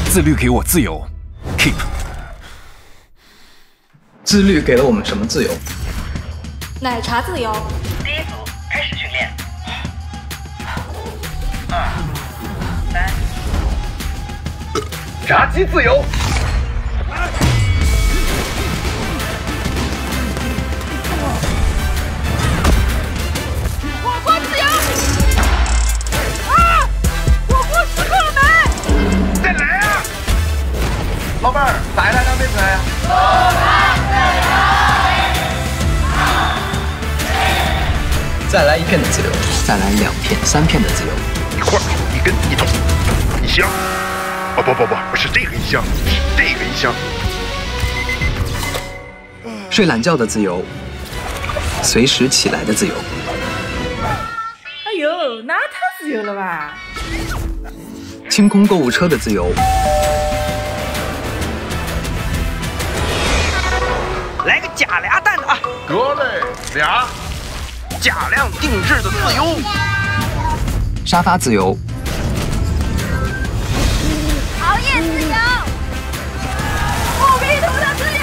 自律给我自由 ，keep。 自律给了我们什么自由？ 奶茶自由。 第一组开始训练。2、3。炸鸡自由。 火锅自由。啊！火锅失控了没？ 再来啊！老板儿，再来2杯水。 再来1片的自由，再来2片、3片的自由。 1块、1根、1桶、1箱。哦不是这个1箱，是这个1箱。 睡懒觉的自由，随时起来的自由。 哎呦，那太自由了吧！ 清空购物车的自由。 来个假俩蛋的啊！ 得嘞，2。 假量定制的自由。 沙发自由。 熬夜自由。不迷途的自由。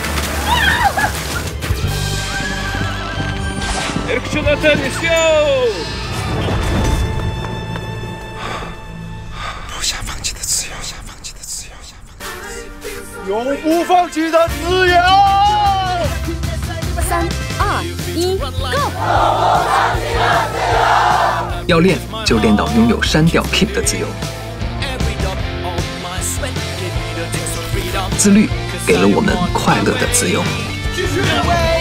不想放弃的自由，想放弃的自由，想放弃的自由。 永不放弃的自由。 3、2、1 ，Go！ 要练就练到拥有删掉 keep 的自由。自律给了我们快乐的自由。 继续。